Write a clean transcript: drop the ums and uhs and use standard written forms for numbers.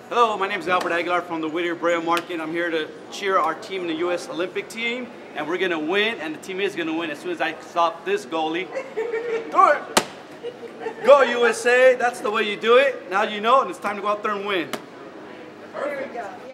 Hello, my name is Albert Aguilar from the Whittier Brea Market. I'm here to cheer our team in the U.S. Olympic team, and we're going to win, and the team is going to win as soon as I stop this goalie. Do it! Go USA, that's the way you do it. Now you know, and it's time to go out there and win. There we go.